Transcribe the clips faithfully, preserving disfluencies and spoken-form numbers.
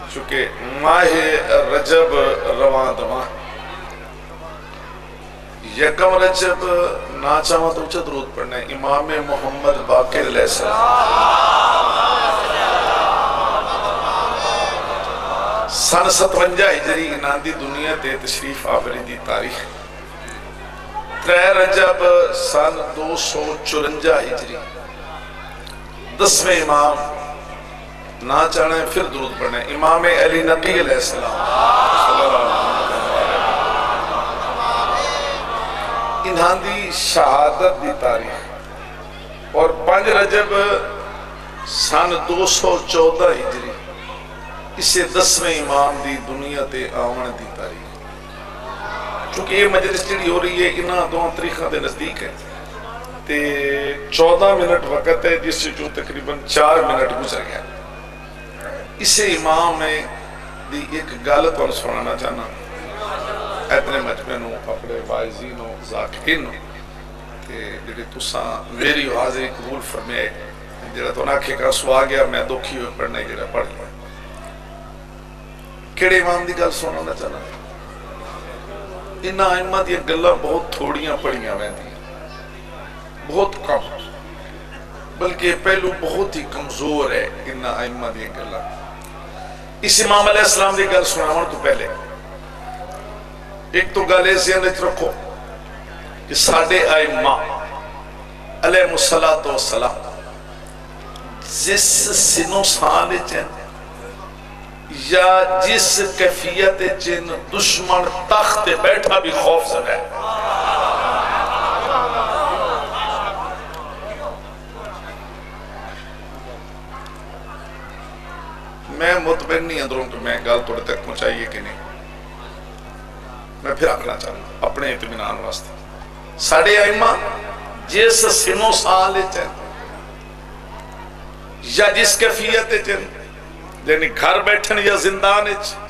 چونکہ ماہ رجب رواں دواں یکم رجب نا چاہاں تو اچھا درود پڑھنا ہے امام محمد باقر علیہ السلام سن ستونجا ہجری انہاں دی دنیا تے تشریف آوری دی تاریخ ترے رجب سن دو سو چورنجا ہجری دسویں امام نہ چاہنا ہے پھر درود پڑھنا ہے امام علی نقی علیہ السلام صلی اللہ علیہ وسلم انہاں دی شہادت دی تاریخ اور پانچ رجب سن دو سو چودہ ہجری اسے دسویں امام دی دنیا تے آون دی تاریخ چونکہ یہ مجلس جڑی ہو رہی ہے انہاں دو تاریخاں دے نزدیک ہے تے چودہ منٹ وقت ہے جس سے جو تقریباً چار منٹ گزر گیا اسے امام میں دی ایک گالت اور سنانا چاہنا اتنے مجمع نو اپنے وائزین و ذاکرین تے جڑے تساں میری حاضری قبول فرمائے جڑا تو ناکھے کا سوا گیا میں دکھی ہوئے پڑھنے جڑا پڑھ لیا کیڑے امام دی گل سنانا چاہنا انہاں ائمہ دی گلاں بہت تھوڑیاں پڑھیاں ویندیاں بہت کم بلکہ پہلو بہت ہی کمزور ہے انہاں ائمہ دی گلاں اس امام علیہ السلام دی گل سناون تو پہلے ایک تو گل ذہن وچ رکھو کہ ساڈے ائمہ علیہ الصلوۃ والسلام جس سنو سال چن یا جس کیفیت چن دشمن تخت بیٹھا بھی خوف زدہ ہے میں مطمئن نہیں اندروں کہ میں گال توڑے تک پہنچائیے کہ نہیں میں پھر آکھنا چاہوں اپنے اطمینان واسطے ساڑھے ائمہ جس سنو سال چن یا جس کیفیت چن یعنی گھر بیٹھن یا زندان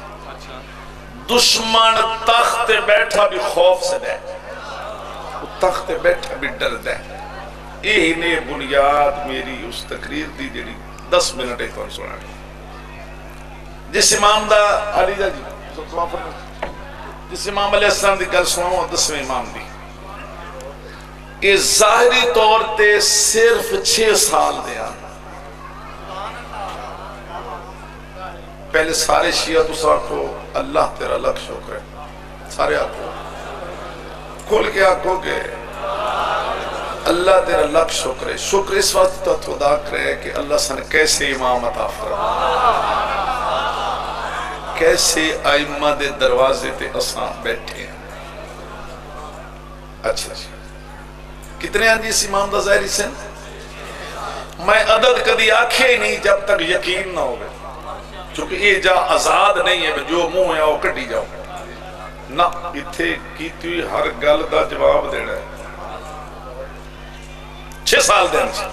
دشمن تخت بیٹھا بھی خوف سے دے تخت بیٹھا بھی ڈر دے یہی نے بنیاد میری اس تقریر دی جڑی دس منٹ ایک اور سنا جس امام دا علی دا جی جس امام علیہ السلام دی گل سناؤں دسویں امام دی کہ ظاہری طور تے صرف چھ سال دیا پہلے سارے شیعہ تو ساکھو اللہ تیرا لکھ شکر ہے سارے آکھو کھول کے آکھو کہ اللہ تیرا لکھ شکر ہے شکر اس وقت تو خدا کرے کہ اللہ سن کیسے امام عطا فرمائے کیسے ائمہ دے دروازے تے اساں بیٹھے ہیں اچھا کتنے ہیں جی اس امام دا ظاہری سن میں عدد کدی آکھے ہی نہیں جب تک یقین نہ ہوگا چونکہ یہ جا آزاد نہیں ہے جو منہ ہے وہ کٹی جاؤ نہ اتھے کیتی ہوئی ہر گل دا جواب دینا ہے چھ سال دین سے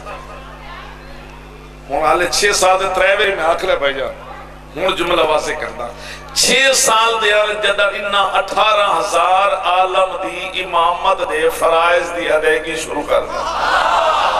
ہوں آلے چھ سال دے تریوری میں آکھ لے بھائی جان ہوں جملہ واضح کرنا چھ سال دے جدہ انہا اٹھارہ ہزار عالم دی امامت دے فرائض دی ادائیگی شروع کر دیں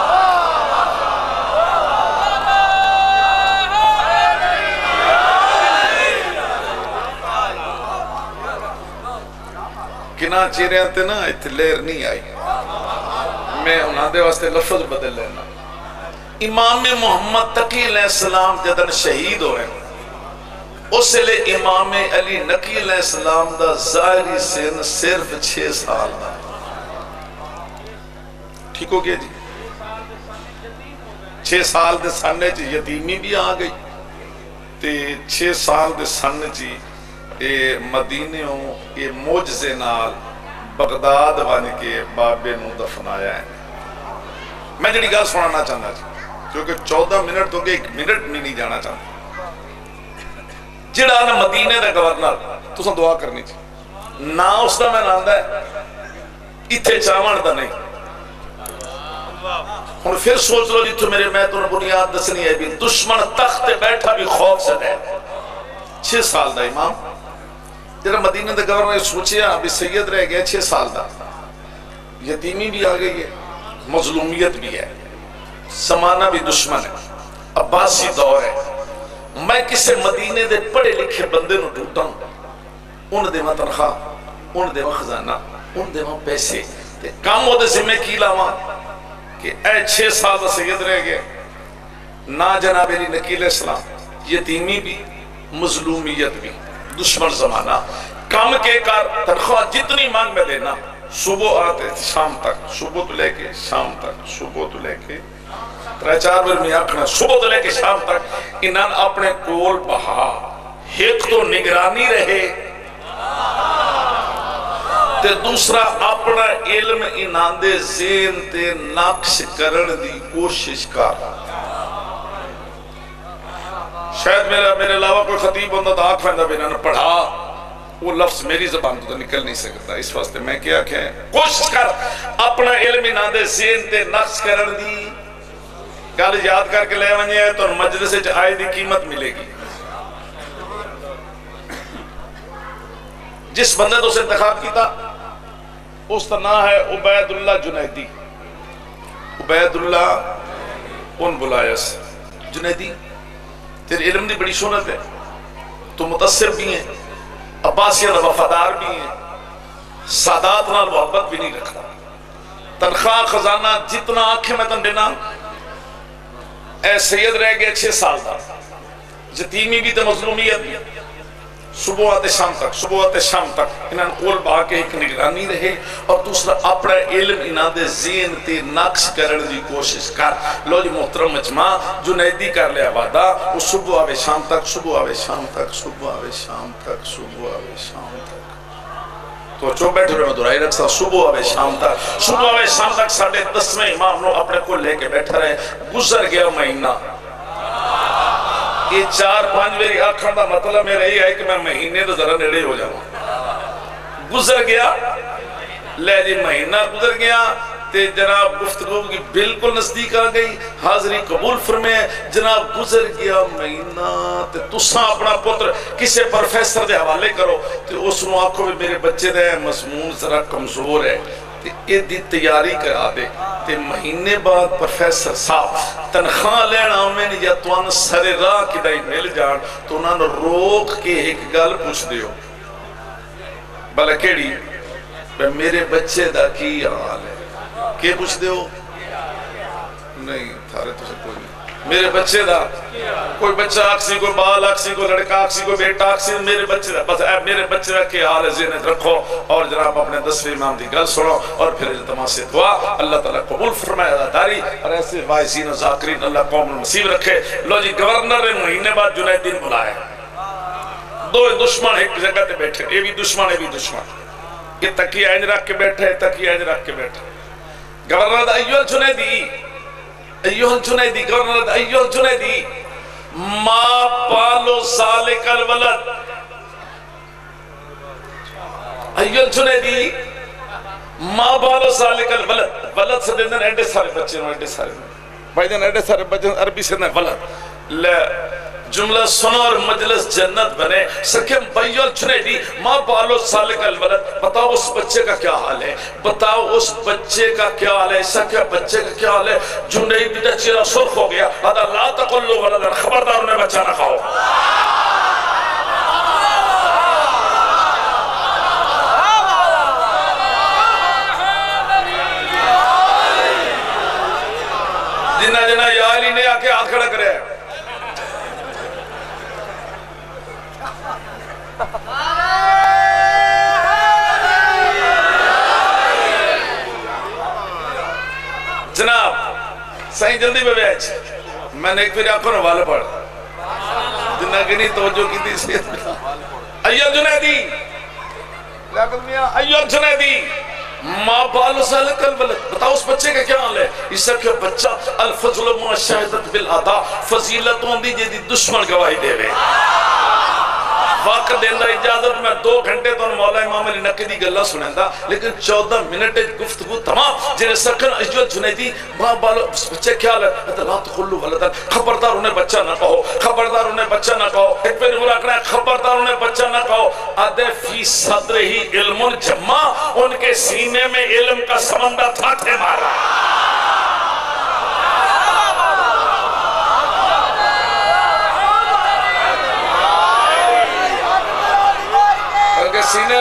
کنا چیرے آتے نا اتلیر نہیں آئی میں انہاں دے واسطے لفظ بدل لینا امام محمد تقی علیہ السلام جدن شہید ہوئے اس لئے امام علی نقی علیہ السلام دا ظاہری سن صرف چھ سال دا ٹھیک ہو گیا جی چھ سال دے سننے چی یتیمی بھی آ گئی تے چھ سال دے سننے چی اے مدینیوں اے موجزے نال بغداد بانی کے بابے نو دفنایا ہے میں جڑی گال سنانا چاہتا جی کیونکہ چودہ منٹ تو کہ ایک منٹ میں نہیں جانا چاہتا جڑا نا مدینے دا گورنر تو سن دعا کرنی چاہتا نا اس دا میں ناندہ ہے اتھے چاوان دا نہیں ہن پھر سوچ لو جی تو میرے میں تو بنیاد دسنی ہے بھی دشمن تخت بیٹھا بھی خوف سے دے چھ سال دا امام جرا مدینہ دا گورنر نے سوچیا ابھی سید رہ گیا چھ سال دا یتیمی بھی آ گئی ہے مظلومیت بھی ہے زمانہ بھی دشمن ہے عباسی دور ہے میں کسے مدینے دے پڑھے لکھے بندے نو ڈھوٹا ان دے میں تنخواہ ان دے میں خزانہ ان دے میں پیسے تے کام ہو دے ذمہ کی لاواں کہ اے چھ سال دا سید رہ گئے نا جناب علی نکیل اسلام یتیمی بھی مظلومیت بھی دشمن زمانہ کام کے کار تنخواہ جتنی مانگ میں دینا صبح آتے شام تک صبح تو لے کے شام تک صبح تو لے کے ترہ چار بار میں آکھنا صبح تو لے کے شام تک انہاں اپنے کول بہا ایک تو نگرانی رہے تے دوسرا اپنا علم انہاں دے ذہن تے نقش کرن دی کوشش کر شاید میرا میرے علاوہ کوئی خطیب ہوندہ تو آنکھ فیندہ بھی انہوں نے پڑھا وہ لفظ میری زبان تو نکل نہیں سکتا اس واسطے میں کیا کہیں کوشش کر اپنا علم انہاں دے ذہن تے نقش کرن دی گل یاد کر کے لے ونجے ہے تو مجلس سے آئے دی قیمت ملے گی جس بندے تو سے انتخاب کیتا اس کا نام ہے عبید اللہ جنیدی عبید اللہ ان بلائس جنیدی تیرے علم دی بڑی شہرت ہے تو متاثر بھی ہیں عباسیہ دا وفادار بھی ہیں سادات نال محبت بھی نہیں رکھتا تنخواہ خزانہ جتنا آنکھیں میں تن دینا اے سید رہ گئے چھ سال دا یتیمی بھی تے مظلومیت بھی صبح آتے شام تک صبح آتے شام تک انہاں کول بہا کے ایک نگرانی رہے اور دوسرا اپنا علم انہاں دے ذہن تے نقش کرن دی کوشش کر لو جی محترم مجمع جنیدی کر لیا وعدہ وہ صبح آوے شام تک صبح آوے شام تک صبح آوے شام تک صبح آوے شام تک تو چو بیٹھے رہے میں درائی رکھتا صبح آوے شام تک صبح آوے شام تک ساڑھے دسویں امام نو اپنے کو لے کے بیٹھا رہے گزر گیا مہینہ یہ چار پانچ میری آنکھاں دا مطلب میرا یہ ہے کہ میں مہینے تو ذرا نیڑے ہو جاؤں گزر گیا لے جی مہینہ گزر گیا تے جناب گفتگو کی بالکل نزدیک آ گئی حاضری قبول فرمے جناب گزر گیا مہینہ تے تساں اپنا پتر کسے پروفیسر دے حوالے کرو تے اس نو آنکھوں میں میرے بچے دے مضمون ذرا کمزور ہے یہ دی تیاری کرا دے تے مہینے بعد پروفیسر صاحب تنخواہ لینا میں نے یا توان سر راہ کی دائی مل جان تو انہوں نے روک کے ایک گل پوچھ دیو بھلا کیڑی میرے بچے دا کی حال ہے کہ پوچھ دیو نہیں تھارے تو سے کوئی نہیں میرے بچے دا کوئی بچہ آکسی کوئی بال آکسی کوئی لڑکا آکسی کوئی بیٹا آکسی میرے بچے دا بس اے میرے بچے دا کے حال ذہن رکھو اور جناب اپنے دسویں امام دی گل سنو اور پھر التماس سے دعا اللہ تعالیٰ قبول فرمائے عزاداری اور ایسے وائزین و ذاکرین اللہ قوم نصیب رکھے لو جی گورنر مہینے بعد جنیدین بلائے دو دشمن ایک جگہ تے بیٹھے یہ بھی دشمن یہ بھی دشمن یہ تکیہ اینج رکھ کے بیٹھے تکیہ اینج رکھ کے بیٹھے گورنر دا ایوہ الجنیدی ایوہ الجنیدی گورنر ایوہ الجنیدی ما پالو ذالک الولد ایوہ الجنیدی ما پالو ذالک الولد ولد سے دیندن ایڈے سارے بچے نو ایڈے سارے بھائی دن ایڈے سارے بچے عربی سے دیندن ولد لے جملہ سنا اور مجلس جنت بنے سکم بیو الجنیدی ما پالو ذالک الولد بتاؤ اس بچے کا کیا حال ہے بتاؤ اس بچے کا کیا حال ہے سکم بچے کا کیا حال ہے جنیدی دا چیرہ سرخ ہو گیا ادا لا تقلو ولدن خبردار انہیں بچہ نہ کھاؤ جنہ جنہ یا علی نے آکے ہاتھ کھڑا کرے جناب صحیح جلدی میں بیچ میں نے ایک پھر آنکھوں نے والے پڑھ جنہ کی نہیں توجہ کی تھی سید میں ایوہ جنیدی ایوہ جنیدی ما بالو ذالک الولد بتاؤ اس بچے کا کیا حال ہے اس سے کہ بچہ الفضل ما شہدت بالعدا فضیلتوں دی جیدی دشمن گواہی دے رہے وقت دیندہ اجازت میں دو گھنٹے تو مولا امام علی نقی دی گلہ سنیں دا لیکن چودہ منٹ گفتگو تمام جنہیں سکن ایوہ جنیدی ماں بالو بچے کیا لے لا تخلو ولدن خبردار انہیں بچہ نہ کہو خبردار انہیں بچہ نہ کہو ایک پہ نمورا کرنا ہے خبردار انہیں بچہ نہ کہو ادھے فی صدر ہی علم جمع ان کے سینے میں علم کا سمندر تھا تھے مارا سینے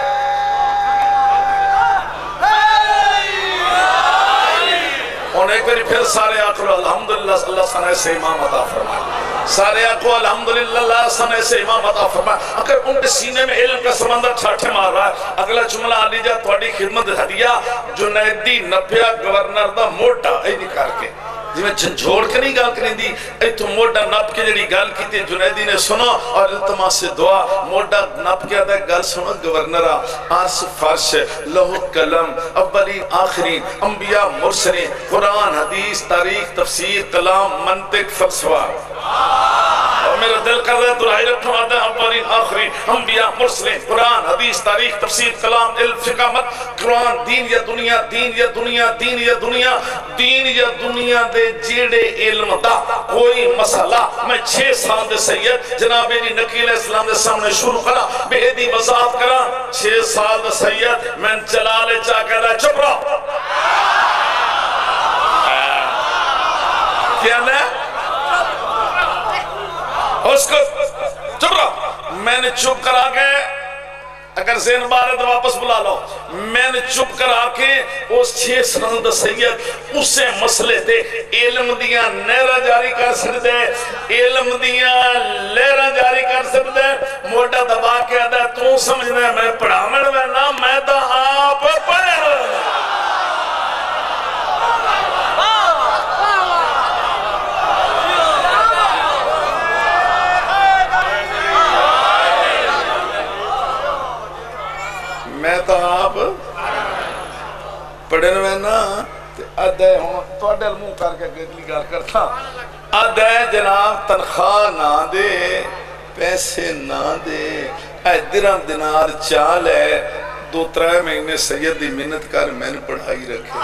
انہیں ایک باری پھر سارے آکھو الحمدللہ اللہ سنے سے امام عطا فرمائے سارے آکھو الحمدللہ اللہ سنے سے امام عطا فرمائے اگر ان کے سینے میں علم کا سمندر ٹھاٹھے مار رہا ہے اگلا جملہ آ لیجا تھوڑی خدمت ہدیہ جنیدی نپیا گورنر دا موٹا اے نکار کے جی میں جھنجھوڑ کے نہیں گال کریں دی اے تو موٹا نپ کے جڑی گال کی تھی جنیدی نے سنا اور التماس سے دعا موٹا نپ کے آدھا گال سنا گورنرہ عرص فرش لہو قلم اولین آخرین انبیاء مرسلین قرآن حدیث تاریخ تفسیر کلام منطق فلسفہ اور میرا دل کر رہا ہے درائی رکھنا آدھا اولین آخرین انبیاء مرسلین قرآن حدیث تاریخ تفسیر کلام علم فقہ مت قرآن دین یا دنیا دین یا دنیا دین یا دنیا دین یا دنیا دے جیڑے علم دا کوئی مسئلہ میں چھ سال دے سید جناب ایڈی نکیل اسلام دے سامنے شروع کرا میں ایدی وضاحت کرا چھ سال دے سید میں چلالے چاہ کہہ رہا چپ رہا کیا لے اس کو چپ رہا میں نے چپ کرا کے اگر ذہن بارے تو واپس بلا لو میں نے چپ کرا کے اس چھ سال دا سید اسے مسئلے تھے علم دیاں نیرہ جاری کر سکتے علم دیاں لیرہ جاری کر سکتے موٹا دبا کے آدھا تو سمجھنا ہے میں پڑھا میں نا میں دا آپ پڑھے میں تو آپ پڑھن میں نا ادھے ہوں تو اڈھے الموں کر کے گدلی گار کرتا ادھے جناب تنخواہ نہ دے پیسے نہ دے اے درہم دینار چال ہے دو ترائے مہینے سیدی منت کر میں نے پڑھائی رکھے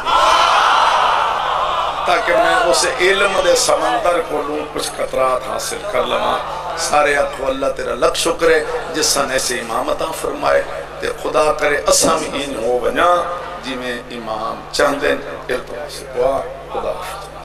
تاکہ میں اسے علم دے سمندر کو لوں کچھ قطرات حاصل کر لما سارے اکھو اللہ تیرا لکھ شکرے جس سن ایسے امام عطا فرمائے تے خدا کرے اسام ہی ہو بنا جی میں امام چاندن التماس دعا خدا